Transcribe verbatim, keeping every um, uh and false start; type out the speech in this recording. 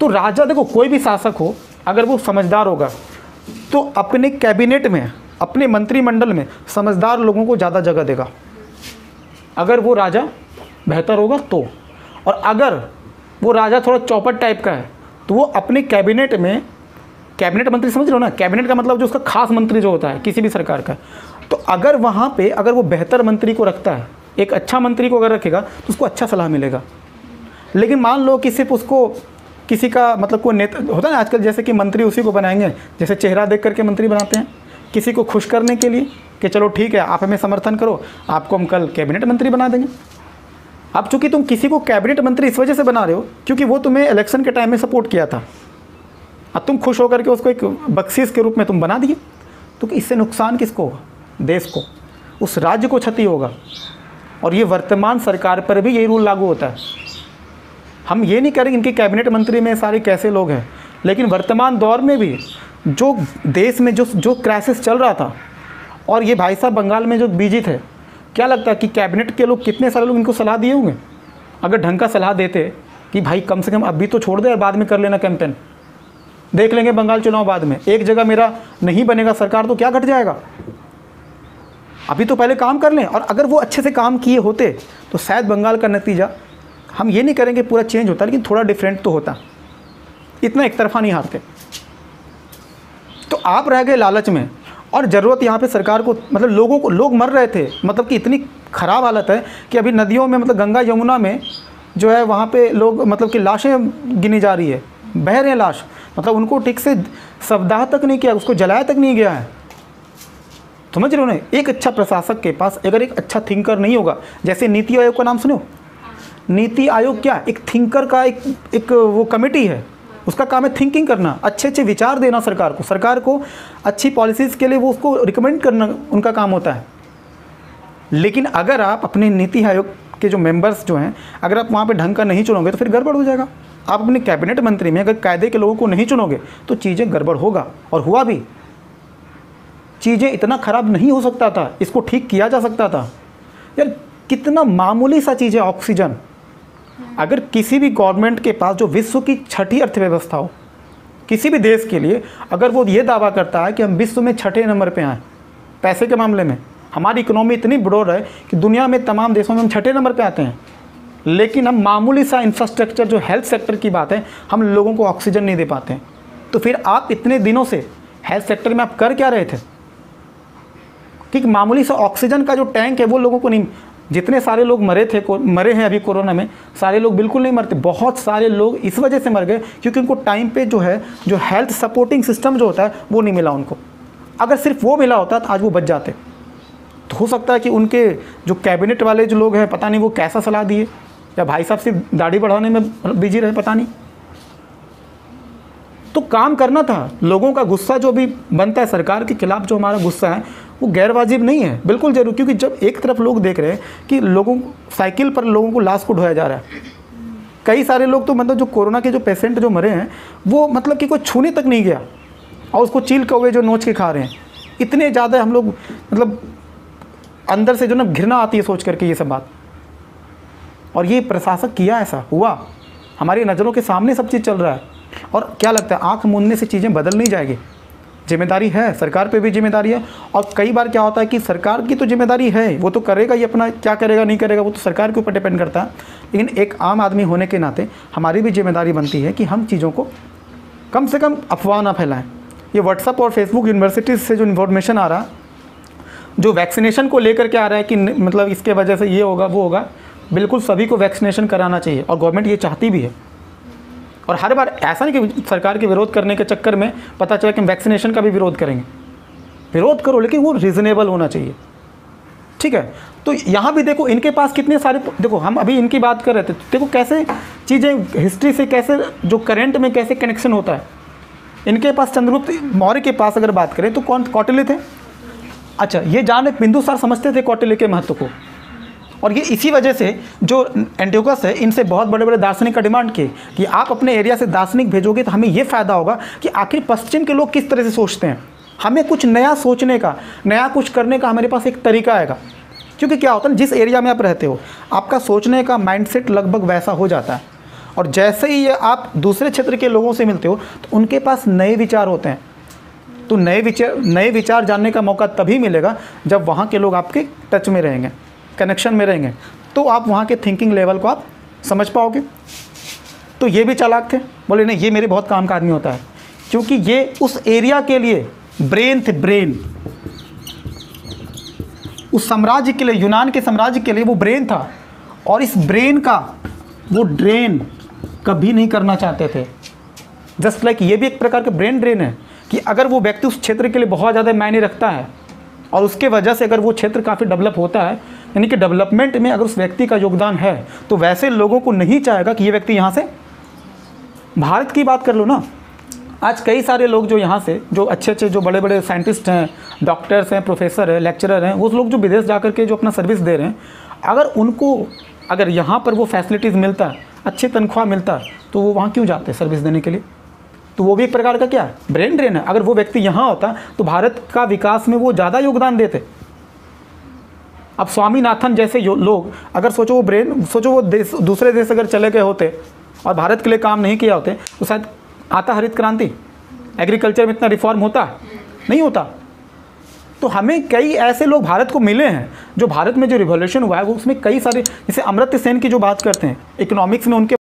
तो राजा देखो, कोई भी शासक हो अगर वो समझदार होगा तो अपने कैबिनेट में, अपने मंत्रिमंडल में समझदार लोगों को ज़्यादा जगह देगा, अगर वो राजा बेहतर होगा तो। और अगर वो राजा थोड़ा चौपट टाइप का है तो वो अपने कैबिनेट में, कैबिनेट मंत्री समझ रहे हो ना, कैबिनेट का मतलब जो उसका खास मंत्री जो होता है किसी भी सरकार का, तो अगर वहाँ पे अगर वो बेहतर मंत्री को रखता है, एक अच्छा मंत्री को अगर रखेगा तो उसको अच्छा सलाह मिलेगा। लेकिन मान लो कि सिर्फ उसको किसी का मतलब कोई नेता होता है ना आजकल, जैसे कि मंत्री उसी को बनाएंगे जैसे चेहरा देख करके मंत्री बनाते हैं, किसी को खुश करने के लिए कि चलो ठीक है आप हमें समर्थन करो, आपको हम कल कैबिनेट मंत्री बना देंगे। अब चूंकि तुम किसी को कैबिनेट मंत्री इस वजह से बना रहे हो क्योंकि वो तुम्हें इलेक्शन के टाइम में सपोर्ट किया था, अब तुम खुश होकर के उसको एक बख्शीश के रूप में तुम बना दिए, तो इससे नुकसान किसको होगा? देश को, उस राज्य को क्षति होगा। और ये वर्तमान सरकार पर भी यही रूल लागू होता है। हम ये नहीं करेंगे इनके कैबिनेट मंत्री में सारे कैसे लोग हैं, लेकिन वर्तमान दौर में भी जो देश में जो जो क्राइसिस चल रहा था, और ये भाई साहब बंगाल में जो बिजी थे, क्या लगता है कि कैबिनेट के लोग कितने सारे लोग इनको सलाह दिए होंगे? अगर ढंग का सलाह देते कि भाई कम से कम अभी तो छोड़ दे और बाद में कर लेना कैंपेन, देख लेंगे बंगाल चुनाव बाद में, एक जगह मेरा नहीं बनेगा सरकार तो क्या घट जाएगा, अभी तो पहले काम कर लें। और अगर वो अच्छे से काम किए होते तो शायद बंगाल का नतीजा, हम ये नहीं करेंगे पूरा चेंज होता, लेकिन थोड़ा डिफरेंट तो होता, इतना एक तरफा नहीं हारते। तो आप रह गए लालच में, और ज़रूरत यहाँ पे सरकार को, मतलब लोगों को, लोग मर रहे थे, मतलब कि इतनी ख़राब हालत है कि अभी नदियों में, मतलब गंगा यमुना में जो है वहाँ पे लोग, मतलब कि लाशें गिनी जा रही है, बह रहे हैं लाश, मतलब उनको ठीक से शवदाह तक नहीं किया, उसको जलाया तक नहीं गया है। समझ रहे हो ना? एक अच्छा प्रशासक के पास अगर एक अच्छा थिंकर नहीं होगा, जैसे नीति आयोग का नाम सुनो, नीति आयोग क्या, एक थिंकर का एक एक वो कमेटी है, उसका काम है थिंकिंग करना, अच्छे अच्छे विचार देना सरकार को, सरकार को अच्छी पॉलिसीज़ के लिए वो उसको रिकमेंड करना उनका काम होता है। लेकिन अगर आप अपने नीति आयोग के जो मेंबर्स जो हैं, अगर आप वहाँ पे ढंग का नहीं चुनोगे तो फिर गड़बड़ हो जाएगा। आप अपने कैबिनेट मंत्री में अगर कायदे के लोगों को नहीं चुनोगे तो चीज़ें गड़बड़ होगा, और हुआ भी। चीज़ें इतना ख़राब नहीं हो सकता था, इसको ठीक किया जा सकता था। यार कितना मामूली सा चीज़ है ऑक्सीजन। अगर किसी भी गवर्नमेंट के पास जो विश्व की छठी अर्थव्यवस्था हो, किसी भी देश के लिए, अगर वो ये दावा करता है कि हम विश्व में छठे नंबर पे आए पैसे के मामले में, हमारी इकोनॉमी इतनी बढ़ है कि दुनिया में तमाम देशों में हम छठे नंबर पे आते हैं, लेकिन हम मामूली सा इंफ्रास्ट्रक्चर जो हेल्थ सेक्टर की बात है, हम लोगों को ऑक्सीजन नहीं दे पाते हैं, तो फिर आप इतने दिनों से हेल्थ सेक्टर में आप कर क्या रहे थे? कि मामूली सा ऑक्सीजन का जो टैंक है वो लोगों को नहीं, जितने सारे लोग मरे थे, मरे हैं अभी कोरोना में, सारे लोग बिल्कुल नहीं मरते। बहुत सारे लोग इस वजह से मर गए क्योंकि उनको टाइम पे जो है जो हेल्थ सपोर्टिंग सिस्टम जो होता है वो नहीं मिला उनको। अगर सिर्फ वो मिला होता तो आज वो बच जाते। तो हो सकता है कि उनके जो कैबिनेट वाले जो लोग हैं, पता नहीं वो कैसा सलाह दिए, या भाई साहब सिर्फ दाढ़ी बढ़ाने में बिजी रहे, पता नहीं। तो काम करना था। लोगों का गुस्सा जो भी बनता है सरकार के खिलाफ, जो हमारा गुस्सा है वो गैर वाजिब नहीं है, बिल्कुल जरूर। क्योंकि जब एक तरफ लोग देख रहे हैं कि लोगों साइकिल पर लोगों को लाश को ढोया जा रहा है, कई सारे लोग तो मतलब जो कोरोना के जो पेशेंट जो मरे हैं वो मतलब कि कोई छूने तक नहीं गया, और उसको चील कौवे जो नोच के खा रहे हैं। इतने ज़्यादा हम लोग मतलब अंदर से जो ना घृणा आती है सोच करके ये सब बात। और ये प्रशासक किया, ऐसा हुआ, हमारी नज़रों के सामने सब चीज़ चल रहा है। और क्या लगता है आंख मूंदने से चीज़ें बदल नहीं जाएगी? जिम्मेदारी है, सरकार पे भी जिम्मेदारी है। और कई बार क्या होता है कि सरकार की तो जिम्मेदारी है, वो तो करेगा ही अपना, क्या करेगा नहीं करेगा वो तो सरकार के ऊपर डिपेंड करता है। लेकिन एक आम आदमी होने के नाते हमारी भी जिम्मेदारी बनती है कि हम चीज़ों को कम से कम अफवाह ना फैलाएं। ये व्हाट्सअप और फेसबुक यूनिवर्सिटीज़ से जो इन्फॉर्मेशन आ रहा, जो वैक्सीनेशन को लेकर के आ रहा है कि मतलब इसके वजह से ये होगा वो होगा, बिल्कुल सभी को वैक्सीनेशन कराना चाहिए, और गवर्नमेंट ये चाहती भी है। और हर बार ऐसा नहीं कि सरकार के विरोध करने के चक्कर में पता चला कि हम वैक्सीनेशन का भी विरोध करेंगे। विरोध करो, लेकिन वो रीज़नेबल होना चाहिए, ठीक है। तो यहाँ भी देखो इनके पास कितने सारे, देखो हम अभी इनकी बात कर रहे थे, देखो कैसे चीज़ें हिस्ट्री से कैसे जो करंट में कैसे कनेक्शन होता है। इनके पास चंद्रगुप्त मौर्य के पास अगर बात करें तो कौन कौटिल्य थे। अच्छा, ये जान बिंदुसार समझते थे कौटिल्य के महत्व को, और ये इसी वजह से जो एंटियोकस है इनसे बहुत बड़े बड़े दार्शनिक का डिमांड किए कि आप अपने एरिया से दार्शनिक भेजोगे तो हमें ये फ़ायदा होगा कि आखिर पश्चिम के लोग किस तरह से सोचते हैं, हमें कुछ नया सोचने का, नया कुछ करने का हमारे पास एक तरीका आएगा। क्योंकि क्या होता है, जिस एरिया में आप रहते हो आपका सोचने का माइंडसेट लगभग वैसा हो जाता है, और जैसे ही ये आप दूसरे क्षेत्र के लोगों से मिलते हो तो उनके पास नए विचार होते हैं। तो नए विचार नए विचार जानने का मौका तभी मिलेगा जब वहाँ के लोग आपके टच में रहेंगे, कनेक्शन में रहेंगे, तो आप वहाँ के थिंकिंग लेवल को आप समझ पाओगे। तो ये भी चालाक थे, बोले नहीं ये मेरे बहुत काम का आदमी होता है, क्योंकि ये उस एरिया के लिए ब्रेन थे, ब्रेन उस साम्राज्य के लिए, यूनान के साम्राज्य के लिए वो ब्रेन था, और इस ब्रेन का वो ड्रेन कभी नहीं करना चाहते थे। जस्ट लाइक ये भी एक प्रकार का ब्रेन ड्रेन है कि अगर वो व्यक्ति उस क्षेत्र के लिए बहुत ज़्यादा मायने रखता है और उसके वजह से अगर वो क्षेत्र काफ़ी डेवलप होता है, यानी कि डेवलपमेंट में अगर उस व्यक्ति का योगदान है, तो वैसे लोगों को नहीं चाहेगा कि ये व्यक्ति यहाँ से, भारत की बात कर लो ना, आज कई सारे लोग जो यहाँ से जो अच्छे अच्छे जो बड़े बड़े साइंटिस्ट हैं, डॉक्टर्स हैं, प्रोफेसर हैं, लेक्चरर हैं, वो लोग जो विदेश जा कर के जो अपना सर्विस दे रहे हैं, अगर उनको अगर यहाँ पर वो फैसिलिटीज़ मिलता है, अच्छी तनख्वाह मिलता है, तो वो वहाँ क्यों जाते हैं सर्विस देने के लिए? तो वो भी एक प्रकार का क्या ब्रेन ड्रेन है। अगर वो व्यक्ति यहाँ होता तो भारत का विकास में वो ज़्यादा योगदान देते। अब स्वामीनाथन जैसे लोग अगर सोचो वो ब्रेन सोचो वो देश दूसरे देश अगर चले गए होते और भारत के लिए काम नहीं किया होते, तो शायद आता हरित क्रांति, एग्रीकल्चर में इतना रिफॉर्म होता नहीं होता। तो हमें कई ऐसे लोग भारत को मिले हैं जो भारत में जो रिवॉल्यूशन हुआ है वो उसमें कई सारे, जैसे अमर्त्य सेन की जो बात करते हैं, इकोनॉमिक्स में उनके